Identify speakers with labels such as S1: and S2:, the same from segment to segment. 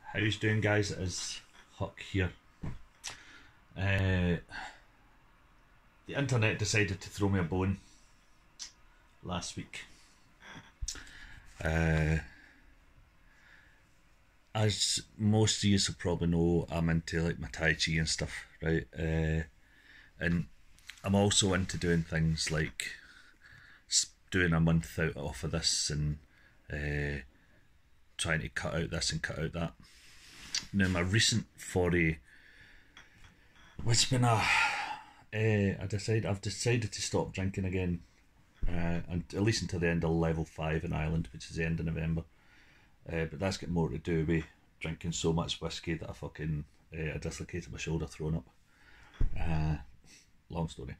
S1: How you doing, guys? It is Huck here. Uh, the internet decided to throw me a bone last week. Uh, as most of you will probably know, I'm into like my Tai Chi and stuff, right? And I'm also into doing things like doing a month out off of this and trying to cut out this and cut out that. Now, my recent foray, it's been I've decided to stop drinking again, and at least until the end of level 5 in Ireland, which is the end of November. But that's got more to do with drinking so much whiskey that I dislocated my shoulder throwing up. Long story.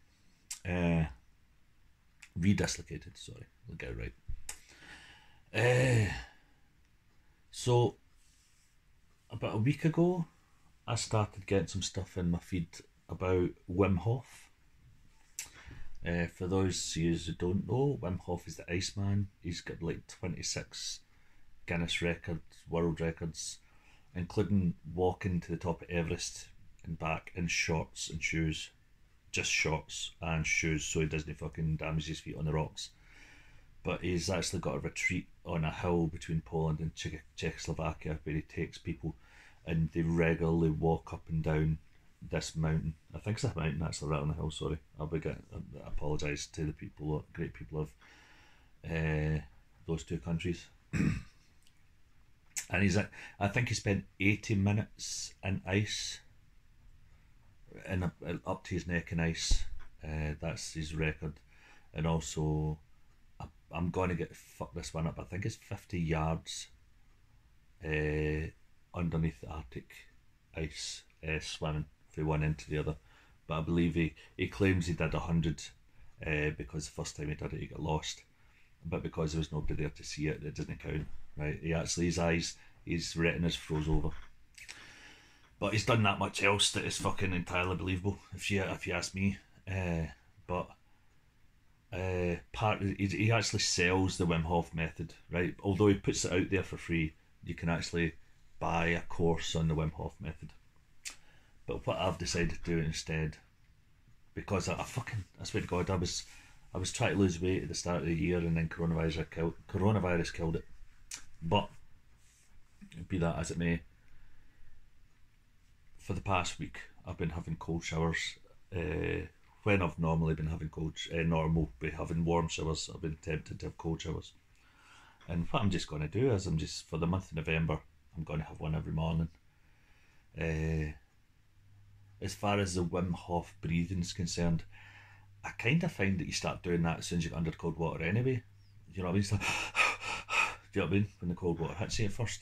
S1: Redislocated, sorry, we'll get it right. So about a week ago, I started getting some stuff in my feed about Wim Hoff. For those of you who don't know, Wim Hoff is the Iceman. He's got like 26 Guinness records, world records, including walking to the top of Everest and back in shorts and shoes. Just shorts and shoes so he doesn't fucking damage his feet on the rocks. But he's actually got a retreat on a hill between Poland and Czechoslovakia where he takes people and they regularly walk up and down this mountain. I think it's a mountain actually, right on the hill, sorry. I apologise to the great people of those two countries. And I think he spent 80 minutes in ice, up to his neck in ice. That's his record. And also, I'm going to fuck this one up. I think it's 50 yards underneath the Arctic ice, swimming from one end to the other. But I believe he claims he did 100 because the first time he did it he got lost. But because there was nobody there to see it, it doesn't count, right? His retinas froze over. But he's done that much else that is fucking entirely believable, if you ask me. He actually sells the Wim Hof method, right? Although he puts it out there for free, you can actually buy a course on the Wim Hof method. But what I've decided to do instead, because I swear to God, I was trying to lose weight at the start of the year and then coronavirus killed it. But be that as it may, for the past week I've been having cold showers. When I've normally been having having warm showers, I've been tempted to have cold showers. And what I'm just going to do is for the month of November, I'm going to have one every morning. As far as the Wim Hof breathing is concerned, I kind of find that you start doing that as soon as you get under cold water anyway. You know what I mean? It's like, do you know what I mean? When the cold water hits you at first.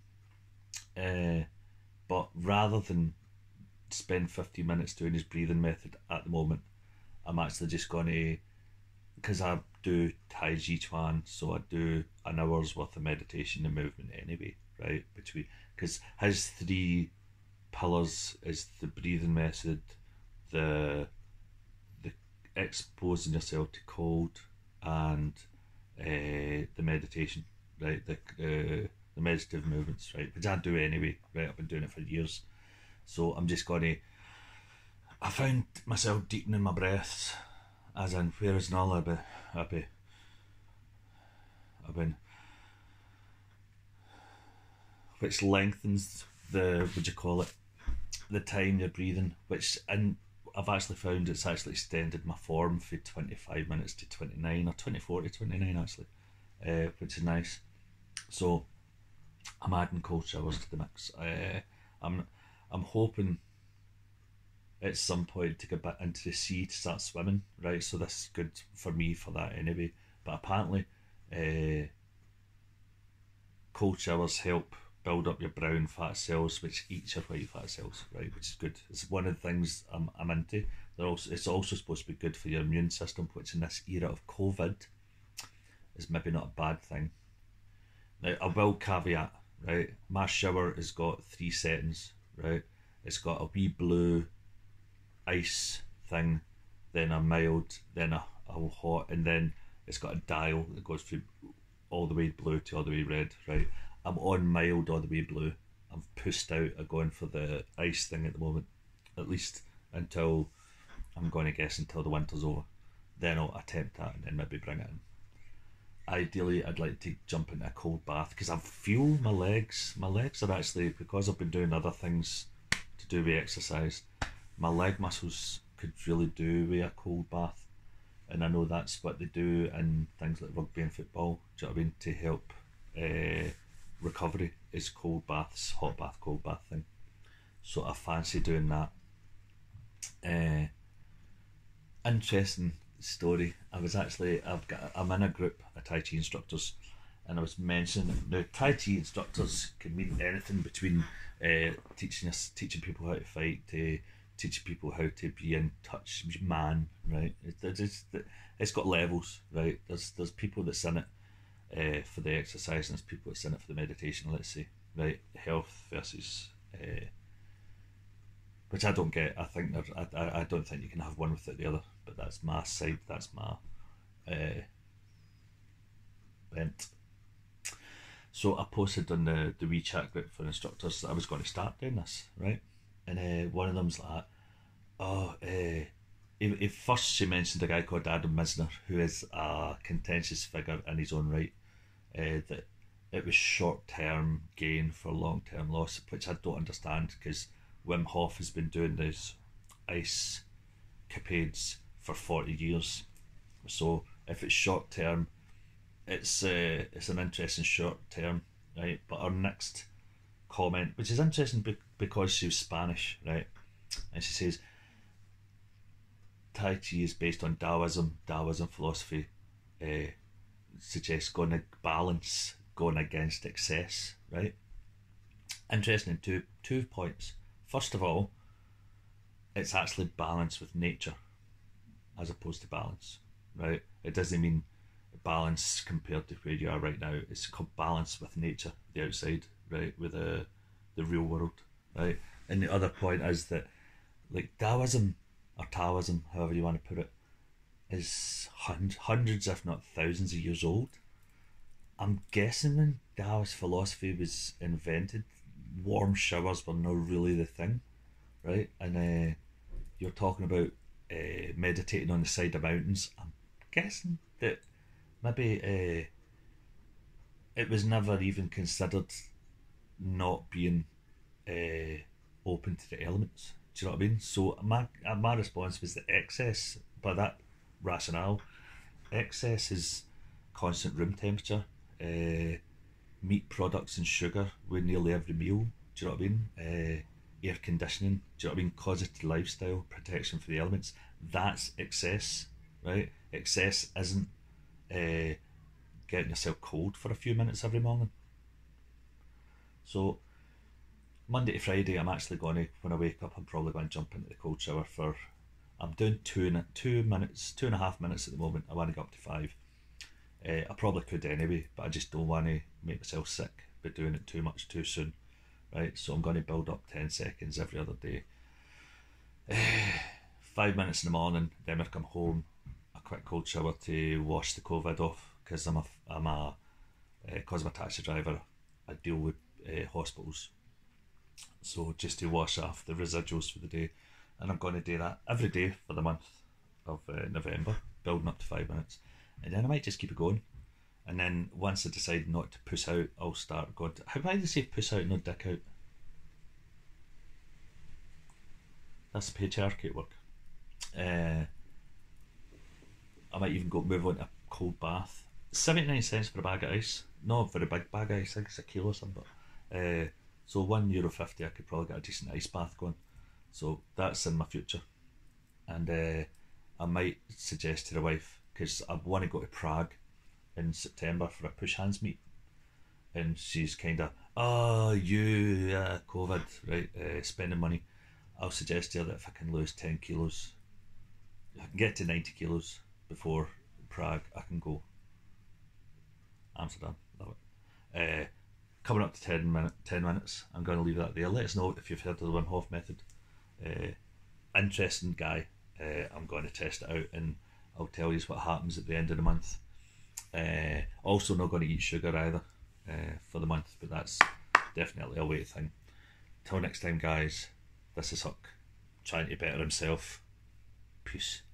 S1: But rather than spend 50 minutes doing his breathing method at the moment, I'm actually just going to, because I do Tai Chi Chuan, so I do an hour's worth of meditation and movement anyway, right? Because his 3 pillars is the breathing method, the exposing yourself to cold, and the meditation, right? The meditative movements, right? Which I do anyway, right? I've been doing it for years. So I'm just going to, I found myself deepening my breaths, as in, whereas normally I've been, which lengthens the time you're breathing, and I've actually found it's actually extended my form from 25 minutes to 29, or 24 to 29 actually, which is nice. So I'm adding cold showers to the mix. I'm hoping at some point to get back into the sea to start swimming, right? So this is good for me for that anyway. But apparently, cold showers help build up your brown fat cells, which eat your white fat cells, right? Which is good. It's one of the things I'm into. It's also supposed to be good for your immune system, which in this era of COVID is maybe not a bad thing. Now, I will caveat, right? My shower has got 3 settings, right? It's got a wee blue ice thing, then a mild, then a hot, and then it's got a dial that goes through all the way blue to all the way red, right? I'm on mild all the way blue, I've pushed out of going for the ice thing at the moment, at least until I'm going to guess until the winter's over. Then I'll attempt that and then maybe bring it in. Ideally, I'd like to jump into a cold bath because I feel my legs. My legs are actually, because I've been doing other things to do with exercise, my leg muscles could really do with a cold bath. And I know that's what they do in things like rugby and football. Do you know what I mean? To help recovery is cold baths, hot bath, cold bath thing. So I fancy doing that. Interesting story. I'm in a group of Tai Chi instructors, and I was mentioning now Tai Chi instructors can mean anything between teaching people how to fight to teaching people how to be in touch man, right? It's got levels, right? There's people that's in it for the exercise, and there's people that's in it for the meditation, let's say, right? Health versus which I don't get. I think I don't think you can have one without the other, but that's my side, that's my bent. So I posted on the WeChat group for instructors that I was going to start doing this, right? And one of them's like, first she mentioned a guy called Adam Misner, who is a contentious figure in his own right, that it was short-term gain for long-term loss, which I don't understand, because Wim Hoff has been doing these ice capades for 40 years. So if it's short-term, it's an interesting short-term, right? But our next comment, which is interesting because she was Spanish, right? And she says, Tai Chi is based on Taoism. Taoism philosophy suggests balance, going against excess, right? Interesting in two points. First of all, it's actually balance with nature as opposed to balance, right? It doesn't mean balance compared to where you are right now. It's called balance with nature, the outside, right? With the real world, right? And the other point is that, like, Taoism, or Taoism, however you want to put it, is hundreds, if not thousands of years old. I'm guessing when Taoist philosophy was invented, warm showers were not really the thing, right? And you're talking about meditating on the side of mountains. I'm guessing that maybe it was never even considered not being open to the elements. Do you know what I mean? So my response was that excess, by that rationale, excess is constant room temperature, meat products and sugar with nearly every meal. Do you know what I mean? Air conditioning. Do you know what I mean? Causative lifestyle, protection for the elements. That's excess, right? Excess isn't getting yourself cold for a few minutes every morning. So Monday to Friday, I'm actually going to, when I wake up, I'm probably going to jump into the cold shower for. I'm doing 2.5 minutes at the moment. I want to go up to 5. I probably could anyway, but I just don't want to make myself sick by doing it too much too soon, right? So I'm going to build up 10 seconds every other day. 5 minutes in the morning, then when I come home, a quick cold shower to wash the COVID off, because because I'm a taxi driver, I deal with hospitals. So just to wash off the residuals for the day, and I'm going to do that every day for the month of November, building up to 5 minutes. And then I might just keep it going. And then once I decide not to push out, I'll start going. How do I say push out, not dick out? That's patriarchy at work. I might even move on to a cold bath. 79 cents for a bag of ice. Not a very big bag of ice, I think it's a kilo or something. But, so €1.50 I could probably get a decent ice bath going. So that's in my future. And I might suggest to the wife, because I want to go to Prague in September for a push hands meet, and she's kind of, COVID, right, spending money. I'll suggest to her that if I can lose 10 kilos, if I can get to 90 kilos before Prague, I can go Amsterdam. Love it. Coming up to 10 minutes, I'm going to leave that there. Let us know if you've heard of the Wim Hof method. Interesting guy. I'm going to test it out, and I'll tell you what happens at the end of the month. Also not going to eat sugar either for the month, but that's definitely a weight thing. Till next time, guys, this is Huck, trying to better himself. Peace.